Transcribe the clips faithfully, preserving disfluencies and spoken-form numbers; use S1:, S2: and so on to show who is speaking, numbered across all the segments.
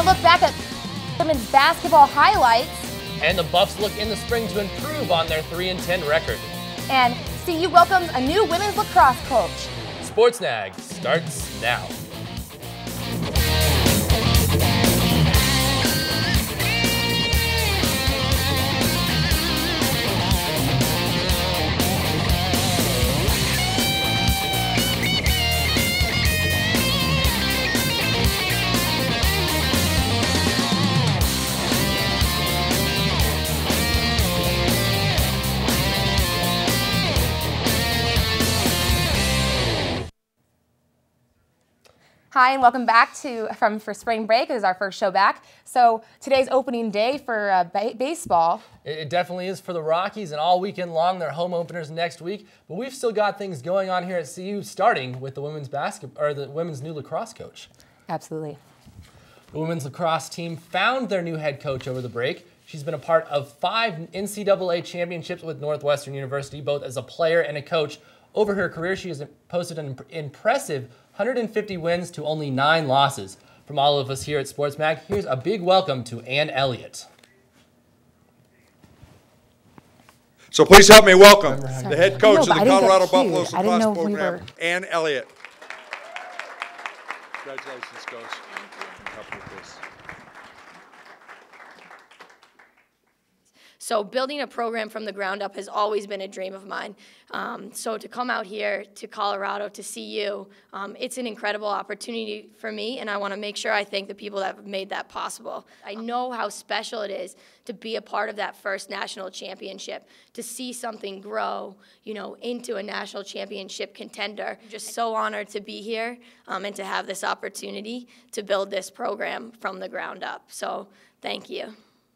S1: look back at women's basketball highlights.
S2: And the Buffs look in the spring to improve on their three and ten record.
S1: And C U welcomes a new women's lacrosse coach.
S2: SportsNag starts now.
S1: Hi, and welcome back to from for spring break. This is our first show back. So today's opening day for uh, ba baseball.
S2: It definitely is for the Rockies, and all weekend long, their home openers next week. But we've still got things going on here at C U, starting with the women's basketball or the women's new lacrosse coach.
S1: Absolutely.
S2: The women's lacrosse team found their new head coach over the break. She's been a part of five N C double A championships with Northwestern University, both as a player and a coach. Over her career, she has posted an impressive one hundred fifty wins to only nine losses. From all of us here at SportsMag, here's a big welcome to Ann Elliott.
S3: So please help me welcome the head coach
S1: know,
S3: of the Colorado Buffaloes lacrosse
S1: we
S3: program,
S1: were...
S3: Ann Elliott. Congratulations, Coach. Help with this.
S4: So building a program from the ground up has always been a dream of mine. Um, so to come out here to Colorado to see you, um, it's an incredible opportunity for me, and I want to make sure I thank the people that have made that possible. I know how special it is to be a part of that first national championship, to see something grow, you know, into a national championship contender. I'm just so honored to be here um, and to have this opportunity to build this program from the ground up. So thank you.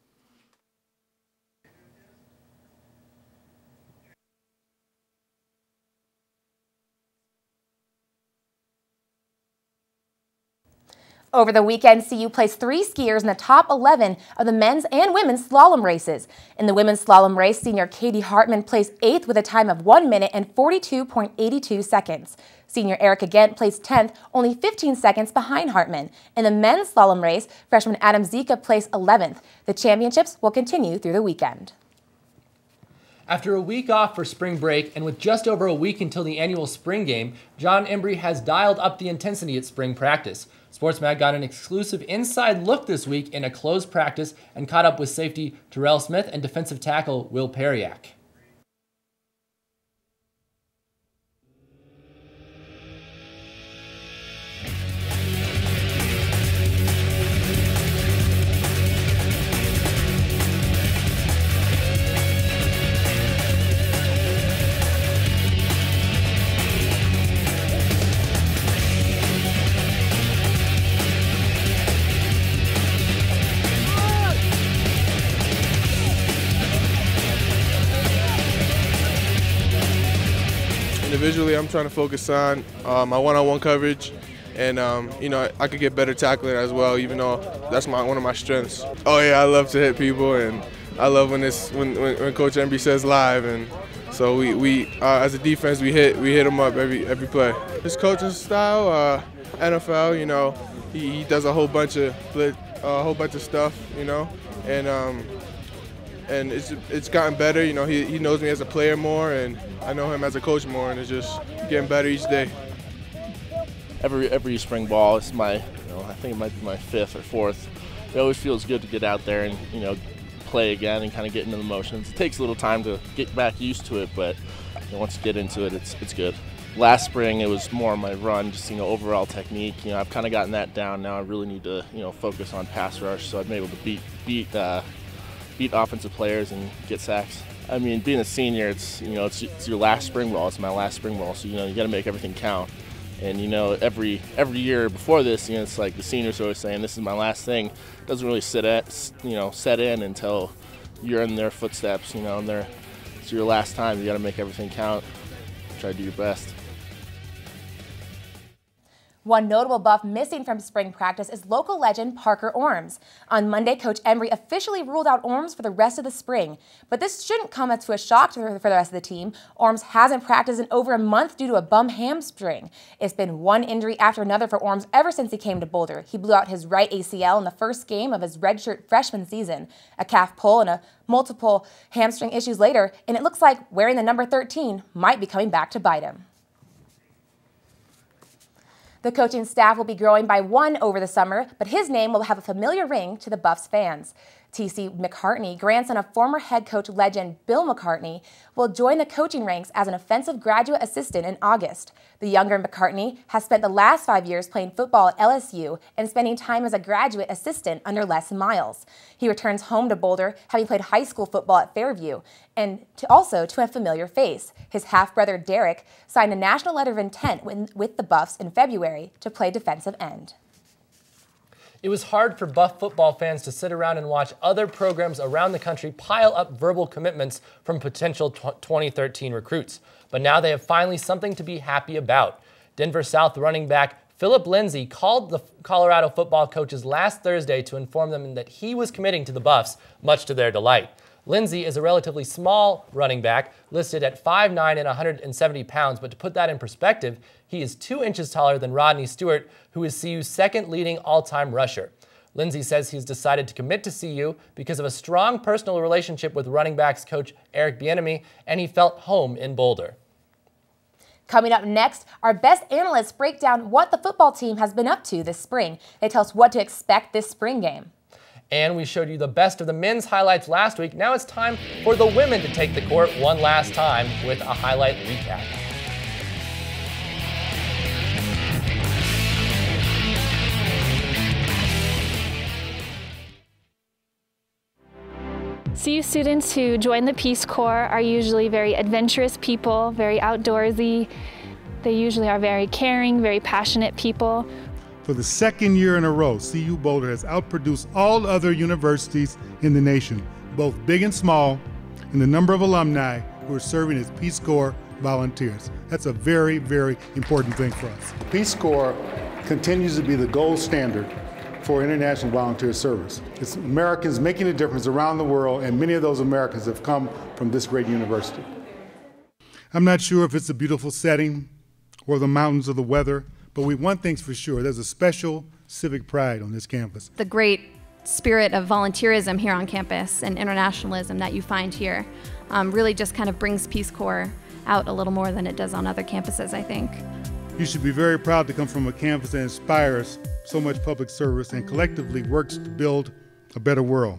S1: Over the weekend, C U placed three skiers in the top eleven of the men's and women's slalom races. In the women's slalom race, senior Katie Hartman placed eighth with a time of one minute and forty-two point eight two seconds. Senior Erica Gent placed tenth, only fifteen seconds behind Hartman. In the men's slalom race, freshman Adam Zika placed eleventh. The championships will continue through the weekend.
S2: After a week off for spring break and with just over a week until the annual spring game, John Embry has dialed up the intensity at spring practice. SportsMag got an exclusive inside look this week in a closed practice and caught up with safety Terrell Smith and defensive tackle Will Periak.
S5: Individually, I'm trying to focus on uh, my one-on-one coverage, and um, you know, I could get better tackling as well, even though that's my one of my strengths. Oh yeah, I love to hit people, and I love when this when when, when Coach Embry says live, and so we we uh, as a defense we hit we hit them up every every play. His coaching style, uh, N F L, you know, he, he does a whole bunch of a uh, whole bunch of stuff, you know, and. Um, And it's it's gotten better. You know, he he knows me as a player more, and I know him as a coach more, and it's just getting better each day.
S6: Every every spring ball, it's my, you know, I think it might be my fifth or fourth. It always feels good to get out there and, you know, play again and kind of get into the motions. It takes a little time to get back used to it, but you know, once you get into it, it's it's good. Last spring, it was more my run, just, you know, overall technique. You know, I've kind of gotten that down now. I really need to, you know, focus on pass rush, so I've been able to beat beat. Uh, beat offensive players and get sacks. I mean, being a senior, it's, you know, it's, it's your last spring ball. It's my last spring ball, so, you know, you got to make everything count. And, you know, every every year before this, you know, it's like the seniors are always saying, this is my last thing. It doesn't really sit at, you know, set in until you're in their footsteps, you know, and they're, it's your last time. You got to make everything count. Try to do your best.
S1: One notable Buff missing from spring practice is local legend Parker Orms. On Monday, Coach Embry officially ruled out Orms for the rest of the spring. But this shouldn't come as to a shock for the rest of the team. Orms hasn't practiced in over a month due to a bum hamstring. It's been one injury after another for Orms ever since he came to Boulder. He blew out his right A C L in the first game of his redshirt freshman season, a calf pull and a multiple hamstring issues later, and it looks like wearing the number thirteen might be coming back to bite him. The coaching staff will be growing by one over the summer, but his name will have a familiar ring to the Buffs fans. T C McCartney, grandson of former head coach legend Bill McCartney, will join the coaching ranks as an offensive graduate assistant in August. The younger McCartney has spent the last five years playing football at L S U and spending time as a graduate assistant under Les Miles. He returns home to Boulder, having played high school football at Fairview, and to also to a familiar face. His half-brother Derek signed a national letter of intent with, with the Buffs in February to play defensive end.
S2: It was hard for Buff football fans to sit around and watch other programs around the country pile up verbal commitments from potential twenty thirteen recruits. But now they have finally something to be happy about. Denver South running back Philip Lindsay called the Colorado football coaches last Thursday to inform them that he was committing to the Buffs, much to their delight. Lindsay is a relatively small running back, listed at five nine and one hundred seventy pounds, but to put that in perspective, he is two inches taller than Rodney Stewart, who is C U's second leading all-time rusher. Lindsay says he's decided to commit to C U because of a strong personal relationship with running backs coach Eric Bieniemy, and he felt home in Boulder.
S1: Coming up next, our best analysts break down what the football team has been up to this spring. They tell us what to expect this spring game.
S2: And we showed you the best of the men's highlights last week. Now it's time for the women to take the court one last time with a highlight recap.
S7: C U students who join the Peace Corps are usually very adventurous people, very outdoorsy. They usually are very caring, very passionate people.
S8: For the second year in a row, C U Boulder has outproduced all other universities in the nation, both big and small, in the number of alumni who are serving as Peace Corps volunteers. That's a very, very important thing for us.
S9: Peace Corps continues to be the gold standard for international volunteer service. It's Americans making a difference around the world, and many of those Americans have come from this great university.
S8: I'm not sure if it's a beautiful setting or the mountains or the weather, but we one thing's for sure, there's a special civic pride on this campus.
S10: The great spirit of volunteerism here on campus and internationalism that you find here um, really just kind of brings Peace Corps out a little more than it does on other campuses, I think.
S8: You should be very proud to come from a campus that inspires so much public service and collectively works to build a better world.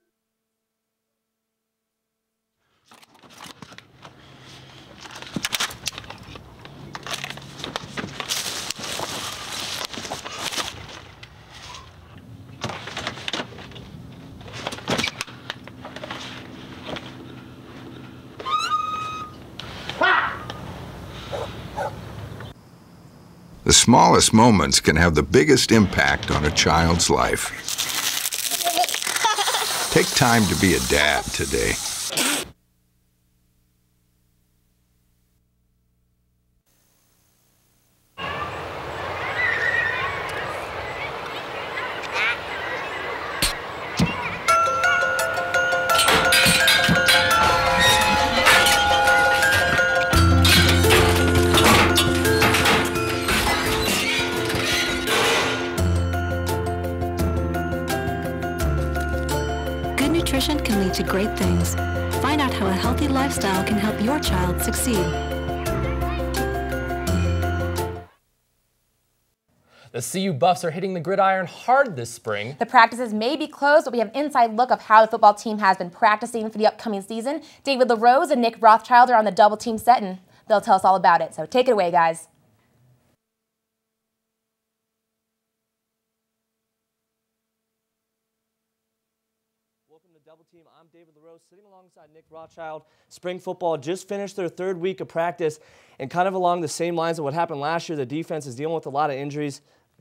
S11: The smallest moments can have the biggest impact on a child's life. Take time to be a dad today.
S12: Nutrition can lead to great things. Find out how a healthy lifestyle can help your child succeed.
S2: The C U Buffs are hitting the gridiron hard this spring.
S1: The practices may be closed, but we have an inside look of how the football team has been practicing for the upcoming season. David LaRose and Nick Rothschild are on the double team set, and they'll tell us all about it. So take it away, guys.
S13: Welcome to Double Team. I'm David LaRose, sitting alongside Nick Rothschild. Spring football just finished their third week of practice, and kind of along the same lines of what happened last year, the defense is dealing with a lot of injuries.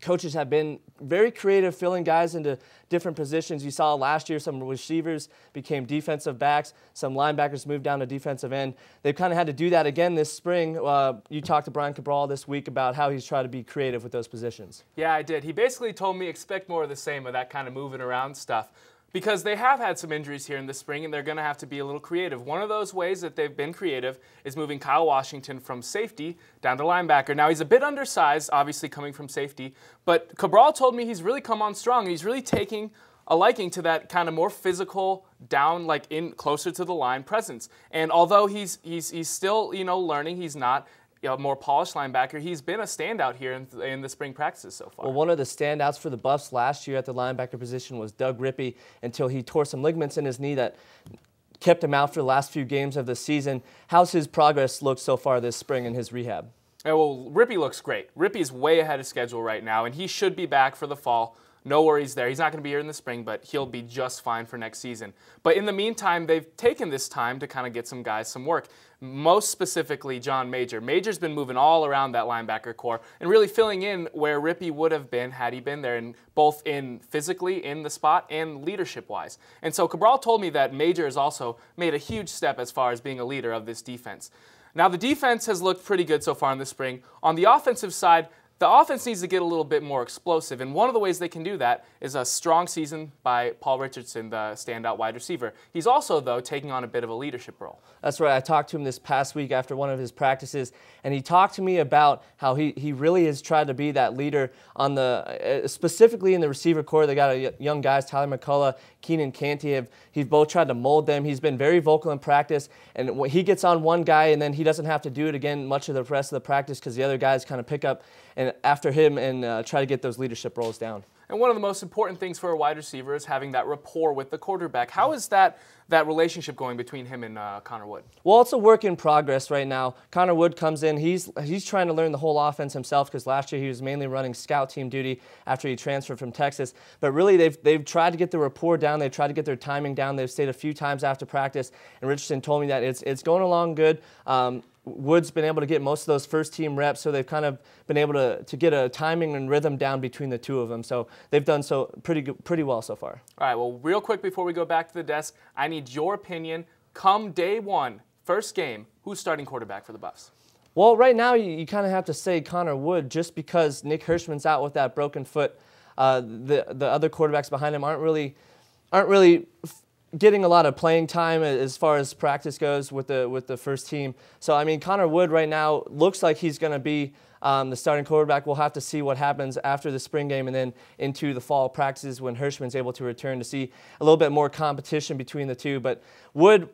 S13: coaches have been very creative, filling guys into different positions. You saw last year some receivers became defensive backs, some linebackers moved down to defensive end. They've kind of had to do that again this spring. Uh, you talked to Brian Cabral this week about how he's trying to be creative with those positions.
S14: Yeah, I did. He basically told me expect more of the same of that kind of moving around stuff, because they have had some injuries here in the spring and they're going to have to be a little creative. One of those ways that they've been creative is moving Kyle Washington from safety down to linebacker. Now, he's a bit undersized, obviously coming from safety, but Cabral told me he's really come on strong and he's really taking a liking to that kind of more physical, down, like in closer to the line presence. And although he's, he's, he's still, you know, learning, he's not a more polished linebacker, he's been a standout here in, in the spring practices so far.
S13: Well, one of the standouts for the Buffs last year at the linebacker position was Doug Rippey, until he tore some ligaments in his knee that kept him out for the last few games of the season. How's his progress looked so far this spring in his rehab?
S14: Yeah, well, Rippey looks great. Rippey's way ahead of schedule right now, and he should be back for the fall. No worries there. He's not going to be here in the spring, but he'll be just fine for next season. But in the meantime, they've taken this time to kind of get some guys some work. Most specifically, John Major. Major's been moving all around that linebacker core and really filling in where Rippey would have been had he been there, and both in physically in the spot and leadership-wise. And so Cabral told me that Major has also made a huge step as far as being a leader of this defense. Now, the defense has looked pretty good so far in the spring. On the offensive side, the offense needs to get a little bit more explosive, and one of the ways they can do that is a strong season by Paul Richardson, the standout wide receiver. He's also, though, taking on a bit of a leadership role.
S13: That's right. I talked to him this past week after one of his practices, and he talked to me about how he, he really has tried to be that leader on the, uh, specifically in the receiver core. They got a young guys, Tyler McCullough, Keenan Canty. Have, he's both tried to mold them. He's been very vocal in practice, and when he gets on one guy, and then he doesn't have to do it again much of the rest of the practice because the other guys kind of pick up and after him and uh, try to get those leadership roles down.
S14: And one of the most important things for a wide receiver is having that rapport with the quarterback. How is that that relationship going between him and uh, Connor Wood?
S13: Well, it's a work in progress right now. Connor Wood comes in. He's he's trying to learn the whole offense himself because last year he was mainly running scout team duty after he transferred from Texas. But really, they've they've tried to get the rapport down. They've tried to get their timing down. They've stayed a few times after practice, and Richardson told me that it's it's going along good. Um, Wood's been able to get most of those first team reps, so they've kind of been able to, to get a timing and rhythm down between the two of them. So they've done so pretty good, pretty well so far.
S14: All right, well, real quick before we go back to the desk, I need your opinion. Come day one, first game, who's starting quarterback for the Buffs?
S13: Well, right now you, you kind of have to say Connor Wood just because Nick Hirschman's out with that broken foot. Uh, the the other quarterbacks behind him aren't really aren't really getting a lot of playing time as far as practice goes with the with the first team. So I mean, Connor Wood right now looks like he's going to be um, the starting quarterback. We'll have to see what happens after the spring game and then into the fall practices when Hirschman's able to return to see a little bit more competition between the two. But Wood,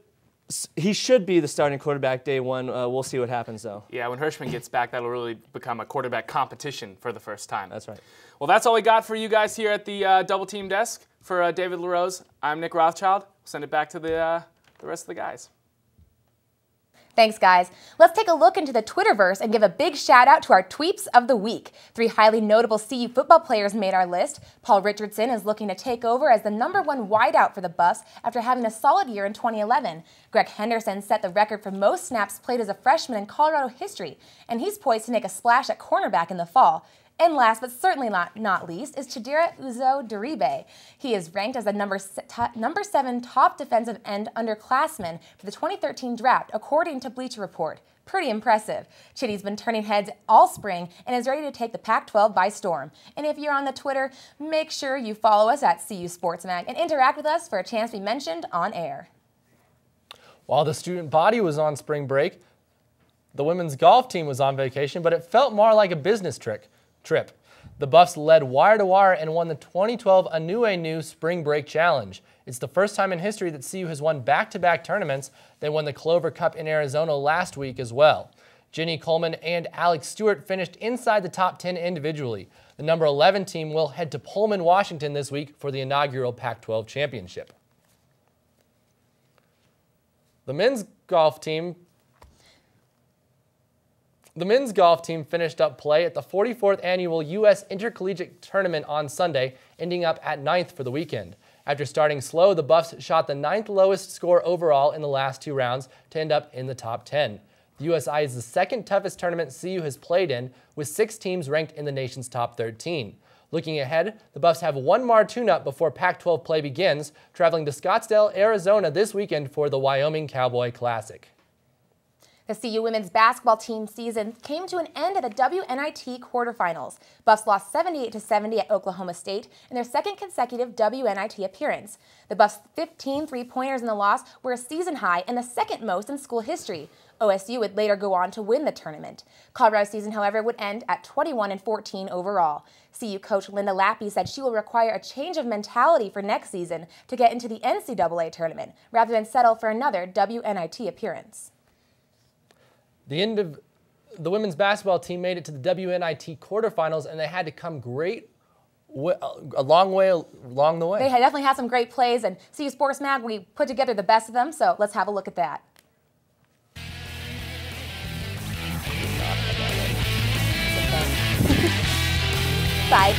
S13: he should be the starting quarterback day one. Uh, we'll see what happens, though.
S14: Yeah, when Hirschman gets back, that'll really become a quarterback competition for the first time.
S13: That's right.
S14: Well, that's all we got for you guys here at the uh, Double Team desk. For uh, David LaRose, I'm Nick Rothschild. We'll send it back to the, uh, the rest of the guys.
S1: Thanks, guys. Let's take a look into the Twitterverse and give a big shout out to our tweeps of the week. Three highly notable C U football players made our list. Paul Richardson is looking to take over as the number one wideout for the Buffs after having a solid year in twenty eleven. Greg Henderson set the record for most snaps played as a freshman in Colorado history, and he's poised to make a splash at cornerback in the fall. And last, but certainly not, not least, is Chidera Uzo-Diribe. He is ranked as the number, number seven top defensive end underclassman for the twenty thirteen draft, according to Bleacher Report. Pretty impressive. Chiddy's been turning heads all spring and is ready to take the Pac twelve by storm. And if you're on the Twitter, make sure you follow us at C U Sports Mag and interact with us for a chance to be mentioned on air.
S2: While the student body was on spring break, the women's golf team was on vacation, but it felt more like a business trick. trip. The Buffs led wire to wire and won the twenty twelve Anue New Spring Break Challenge. It's the first time in history that C U has won back-to-back tournaments. They won the Clover Cup in Arizona last week as well. Ginny Coleman and Alex Stewart finished inside the top ten individually. The number eleven team will head to Pullman, Washington this week for the inaugural Pac twelve championship. The men's golf team The men's golf team finished up play at the forty-fourth Annual U S Intercollegiate Tournament on Sunday, ending up at ninth for the weekend. After starting slow, the Buffs shot the ninth lowest score overall in the last two rounds to end up in the top ten. The U S I is the second toughest tournament C U has played in, with six teams ranked in the nation's top thirteen. Looking ahead, the Buffs have one more tune-up before Pac twelve play begins, traveling to Scottsdale, Arizona this weekend for the Wyoming Cowboy Classic.
S1: The C U women's basketball team season came to an end at the W N I T quarterfinals. Buffs lost seventy-eight to seventy at Oklahoma State in their second consecutive W N I T appearance. The Buffs' fifteen three-pointers in the loss were a season high and the second most in school history. O S U would later go on to win the tournament. Colorado's season, however, would end at twenty-one and fourteen overall. C U coach Linda Lappy said she will require a change of mentality for next season to get into the N C double A tournament, rather than settle for another W N I T appearance.
S2: The end of the women's basketball team made it to the W N I T quarterfinals, and they had to come great a long way along the way.
S1: They had definitely had some great plays, and C U Sports Mag, we put together the best of them, so let's have a look at that. Bye.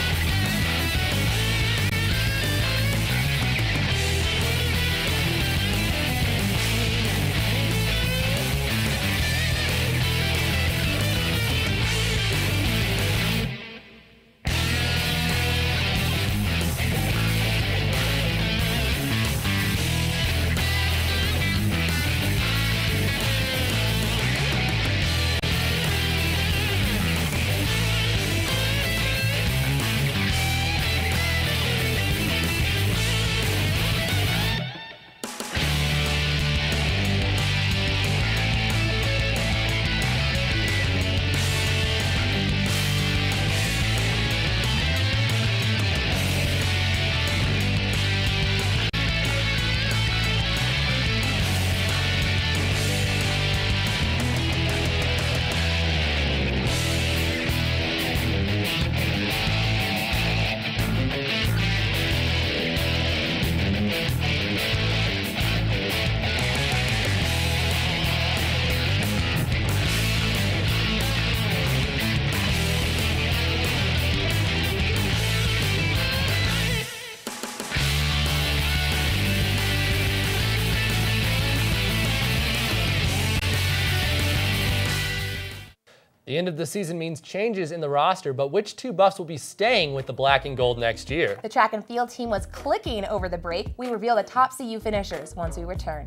S2: The end of the season means changes in the roster, but which two Buffs will be staying with the black and gold next year?
S1: The track and field team was clicking over the break. We reveal the top C U finishers once we return.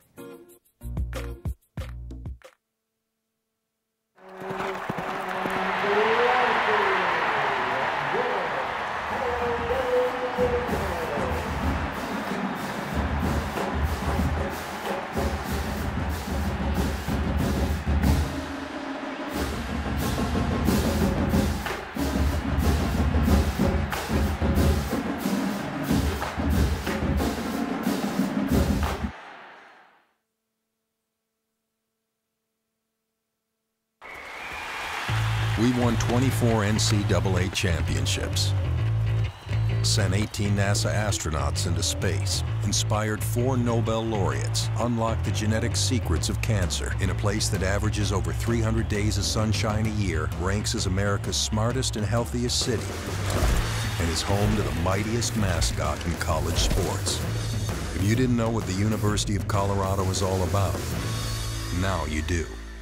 S11: We won twenty-four N C double A championships, sent eighteen NASA astronauts into space, inspired four Nobel laureates, unlocked the genetic secrets of cancer in a place that averages over three hundred days of sunshine a year, ranks as America's smartest and healthiest city, and is home to the mightiest mascot in college sports. If you didn't know what the University of Colorado is all about, now you do.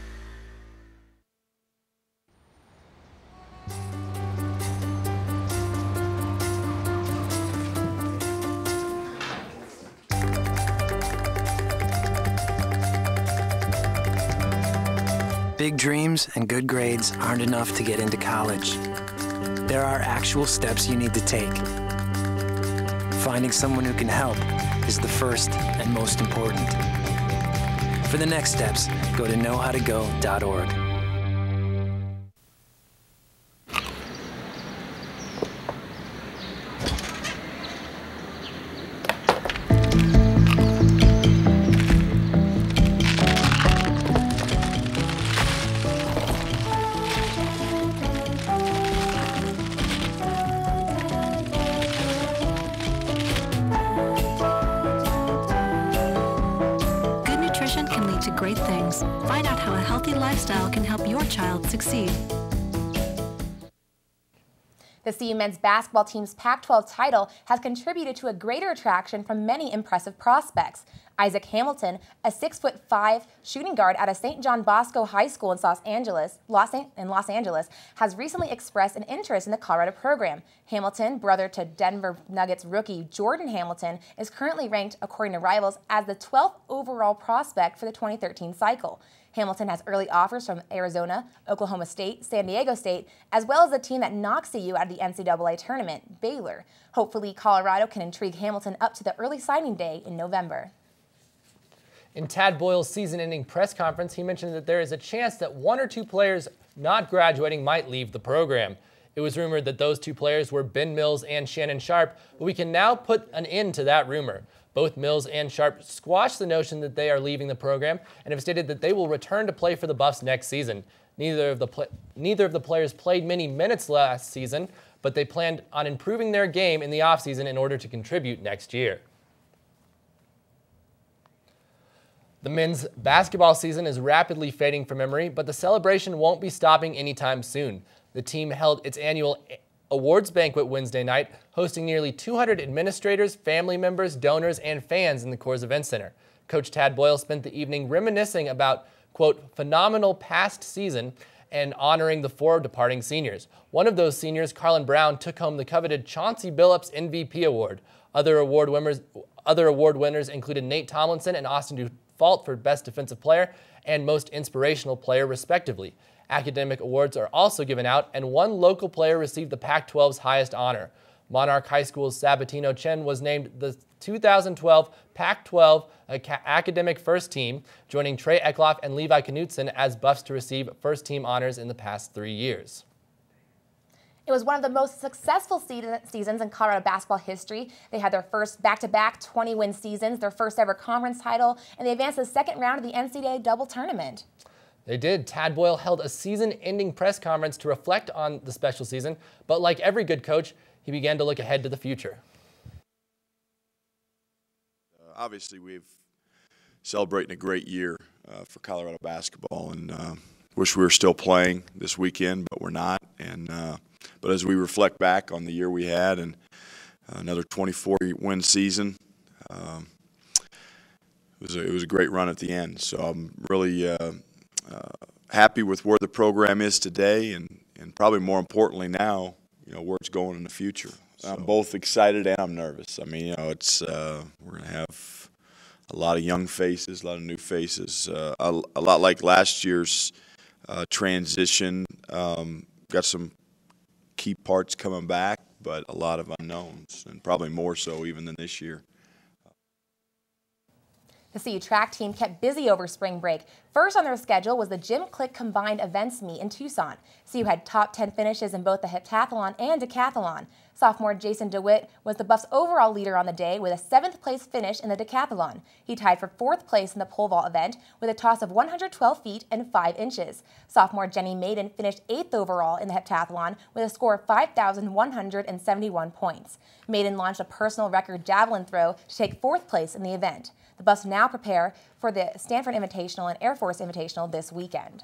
S15: Big dreams and good grades aren't enough to get into college. There are actual steps you need to take. Finding someone who can help is the first and most important. For the next steps, go to know how to go dot org.
S12: Great things. Find out how a healthy lifestyle can help your child succeed.
S1: The C U men's basketball team's Pac twelve title has contributed to a greater attraction from many impressive prospects. Isaac Hamilton, a six foot five shooting guard out of Saint John Bosco High School in Los Angeles, Los, in Los Angeles, has recently expressed an interest in the Colorado program. Hamilton, brother to Denver Nuggets rookie Jordan Hamilton, is currently ranked, according to Rivals, as the twelfth overall prospect for the twenty thirteen cycle. Hamilton has early offers from Arizona, Oklahoma State, San Diego State, as well as the team that knocked C U out of the N C double A tournament, Baylor. Hopefully, Colorado can intrigue Hamilton up to the early signing day in November.
S2: In Tad Boyle's season-ending press conference, he mentioned that there is a chance that one or two players not graduating might leave the program. It was rumored that those two players were Ben Mills and Shannon Sharpe, but we can now put an end to that rumor. Both Mills and Sharpe squashed the notion that they are leaving the program and have stated that they will return to play for the Buffs next season. Neither of the, pl- neither of the players played many minutes last season, but they planned on improving their game in the offseason in order to contribute next year. The men's basketball season is rapidly fading from memory, but the celebration won't be stopping anytime soon. The team held its annual awards banquet Wednesday night, hosting nearly two hundred administrators, family members, donors, and fans in the Coors Event Center. Coach Tad Boyle spent the evening reminiscing about, quote, phenomenal past season and honoring the four departing seniors. One of those seniors, Carlin Brown, took home the coveted Chauncey Billups M V P award. Other award winners, other award winners included Nate Tomlinson and Austin Dufault for Best Defensive Player and Most Inspirational Player, respectively. Academic awards are also given out, and one local player received the Pac twelve's highest honor. Monarch High School's Sabatino Chen was named the two thousand twelve Pac twelve Academic First Team, joining Trey Eckloff and Levi Knutson as Buffs to receive first team honors in the past three years.
S1: It was one of the most successful seasons in Colorado basketball history. They had their first back-to-back twenty-win seasons, their first ever conference title, and they advanced to the second round of the N C double A double tournament.
S2: They did. Tad Boyle held a season-ending press conference to reflect on the special season, but like every good coach, he began to look ahead to the future.
S3: Uh, obviously, we've celebrating a great year uh, for Colorado basketball, and uh, wish we were still playing this weekend, but we're not. And uh, but as we reflect back on the year we had and uh, another twenty-four win season, um, it was a, it was a great run at the end. So I'm really uh, uh, happy with where the program is today, and and probably more importantly now, you know, where it's going in the future. So. I'm both excited and I'm nervous. I mean, you know, it's uh, we're gonna have a lot of young faces, a lot of new faces, uh, a, a lot like last year's uh, transition. Um, got some key parts coming back, but a lot of unknowns, and probably more so even than this year.
S1: The C U track team kept busy over spring break. First on their schedule was the Gym Click Combined Events Meet in Tucson. C U had top ten finishes in both the heptathlon and decathlon. Sophomore Jason DeWitt was the Buffs' overall leader on the day with a seventh place finish in the decathlon. He tied for fourth place in the pole vault event with a toss of one hundred twelve feet and five inches. Sophomore Jenny Maiden finished eighth overall in the heptathlon with a score of five thousand one hundred seventy-one points. Maiden launched a personal record javelin throw to take fourth place in the event. The Buffs now prepare for the Stanford Invitational and Air Force Invitational this weekend.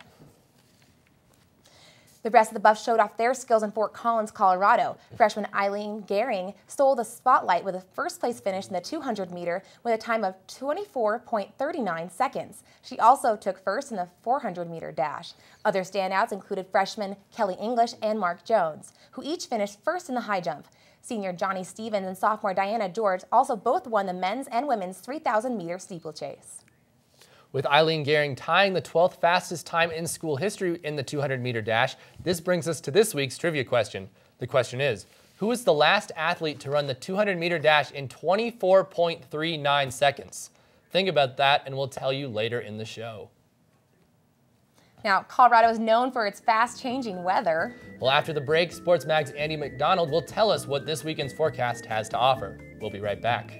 S1: The rest of the Buffs showed off their skills in Fort Collins, Colorado. Freshman Eileen Gehring stole the spotlight with a first-place finish in the two hundred meter with a time of twenty-four point three nine seconds. She also took first in the four hundred meter dash. Other standouts included freshmen Kelly English and Mark Jones, who each finished first in the high jump. Senior Johnny Stevens and sophomore Diana George also both won the men's and women's three thousand meter steeplechase.
S2: With Eileen Gehring tying the twelfth fastest time in school history in the two hundred meter dash, this brings us to this week's trivia question. The question is, who was the last athlete to run the two hundred meter dash in twenty-four point three nine seconds? Think about that and we'll tell you later in the show.
S1: Now, Colorado is known for its fast-changing weather.
S2: Well, after the break, SportsMag's Andy McDonald will tell us what this weekend's forecast has to offer. We'll be right back.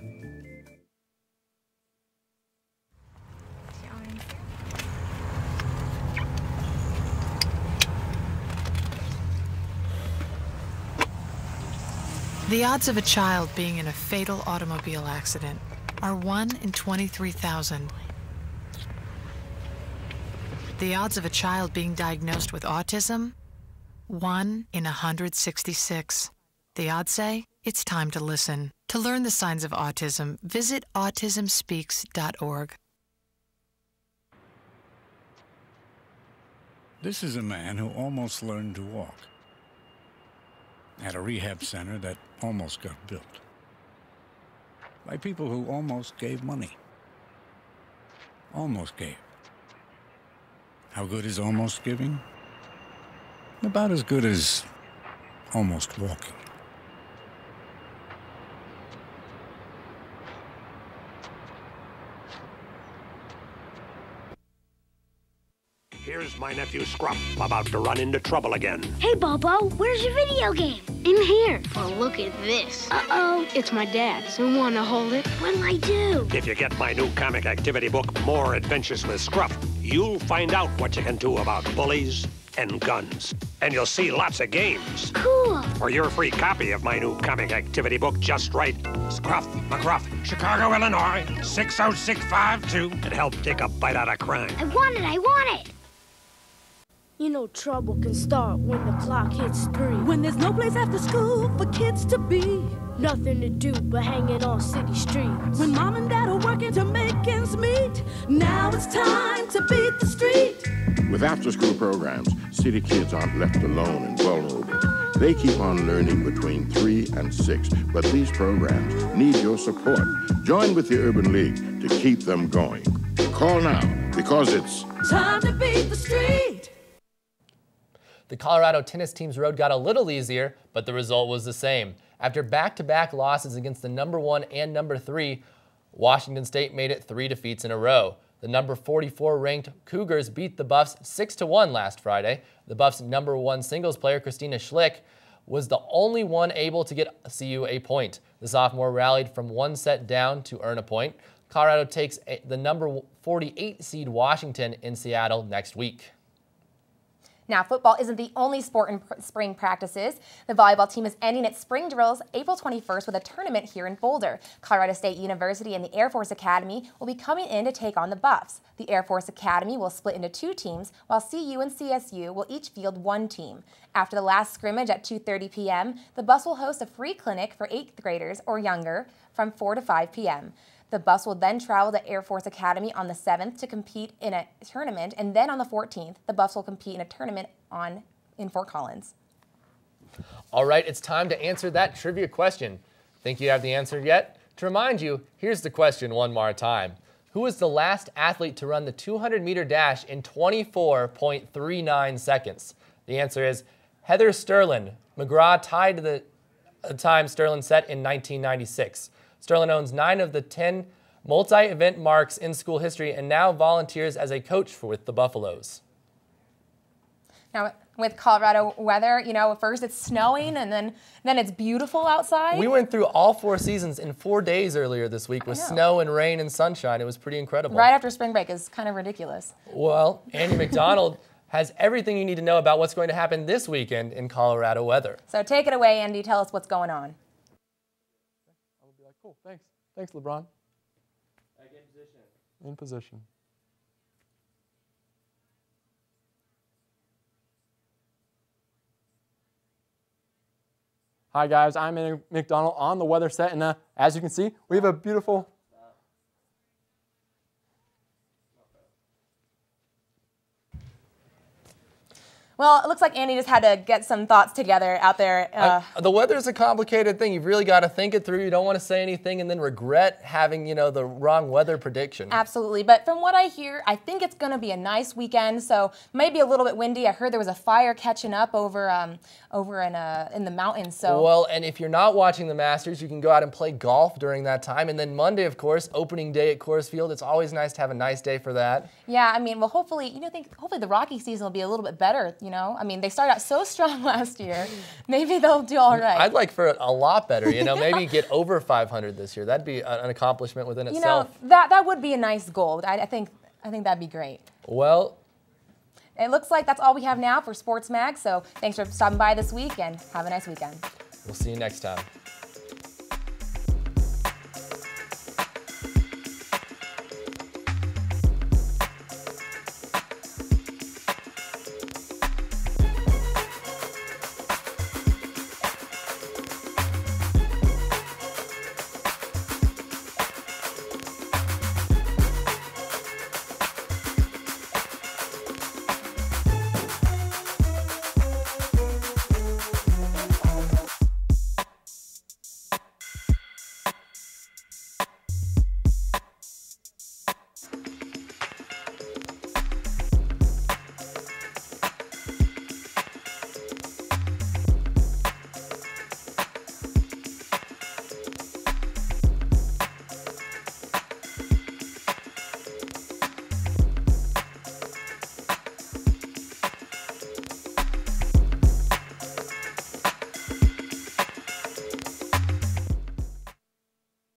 S16: The odds of a child being in a fatal automobile accident are one in twenty-three thousand. The odds of a child being diagnosed with autism, one in one hundred sixty-six. The odds say it's time to listen. To learn the signs of autism, visit autism speaks dot org.
S17: This is a man who almost learned to walk at a rehab center that almost got built by people who almost gave money. Almost gave. How good is almost giving? About as good as almost walking.
S18: Here's my nephew Scruff about to run into trouble again.
S19: Hey, Bobo, where's your video game? In here. Well, look at this. Uh-oh. It's my dad's. You want to hold it? What'll I do?
S18: If you get my new comic activity book, More Adventures with Scruff, you'll find out what you can do about bullies and guns. And you'll see lots of games.
S19: Cool.
S18: For your free copy of my new comic activity book, just write Scruff McGruff, Chicago, Illinois, six oh six five two, and help take a bite out of crime.
S19: I want it. I want it. You know trouble can start when the clock hits three. When there's no place after school for kids to be. Nothing to do but hanging on city streets. When mom and dad are working to make ends meet. Now it's time to beat the street.
S20: With after-school programs, city kids aren't left alone and vulnerable. They keep on learning between three and six, but these programs need your support. Join with the Urban League to keep them going. Call now, because it's
S19: time to beat the street.
S2: The Colorado tennis team's road got a little easier, but the result was the same. After back-to-back losses against the number one and number three, Washington State made it three defeats in a row. The number forty-four ranked Cougars beat the Buffs six to one last Friday. The Buffs' number one singles player, Christina Schlick, was the only one able to get C U a point. The sophomore rallied from one set down to earn a point. Colorado takes the number forty-eight seed Washington in Seattle next week.
S1: Now, football isn't the only sport in pr spring practices. The volleyball team is ending its spring drills April twenty-first with a tournament here in Boulder. Colorado State University and the Air Force Academy will be coming in to take on the Buffs. The Air Force Academy will split into two teams, while C U and C S U will each field one team. After the last scrimmage at two thirty p m, the Buffs will host a free clinic for eighth graders or younger from four to five p m The Buffs will then travel to Air Force Academy on the seventh to compete in a tournament, and then on the fourteenth, the Buffs will compete in a tournament on in Fort Collins.
S2: All right, it's time to answer that trivia question. Think you have the answer yet? To remind you, here's the question one more time. Who was the last athlete to run the two hundred meter dash in twenty-four point three nine seconds? The answer is Heather Sterling. McGraw tied the time Sterling set in nineteen ninety-six. Sterling owns nine of the ten multi-event marks in school history and now volunteers as a coach for with the Buffaloes.
S1: Now, with Colorado weather, you know, first it's snowing and then then it's beautiful outside.
S2: We went through all four seasons in four days earlier this week with snow and rain and sunshine. It was pretty incredible.
S1: Right after spring break is kind of ridiculous.
S2: Well, Andy McDonald has everything you need to know about what's going to happen this weekend in Colorado weather.
S1: So take it away, Andy. Tell us what's going on.
S13: Cool, thanks. Thanks, LeBron.
S14: Back in position.
S13: In position. Hi guys, I'm Andy McDonald on the weather set, and uh, as you can see, we have a beautiful
S1: Well, it looks like Andy just had to get some thoughts together out there. Uh,
S2: uh, the weather is a complicated thing. You've really got to think it through. You don't want to say anything and then regret having, you know, the wrong weather prediction.
S1: Absolutely. But from what I hear, I think it's going to be a nice weekend. So maybe a little bit windy. I heard there was a fire catching up over um, over in uh, in the mountains. So
S2: well, and if you're not watching the Masters, you can go out and play golf during that time. And then Monday, of course, opening day at Coors Field. It's always nice to have a nice day for that.
S1: Yeah, I mean, well, hopefully, you know, think hopefully the Rocky season will be a little bit better. You know, I mean, they started out so strong last year. Maybe they'll do all right.
S2: I'd like for it a lot better. You know, maybe get over five hundred this year. That'd be an accomplishment within
S1: you
S2: itself.
S1: You know, that that would be a nice goal. I, I think I think that'd be great.
S2: Well,
S1: it looks like that's all we have now for Sports Mag. So thanks for stopping by this week, and have a nice weekend.
S2: We'll see you next time.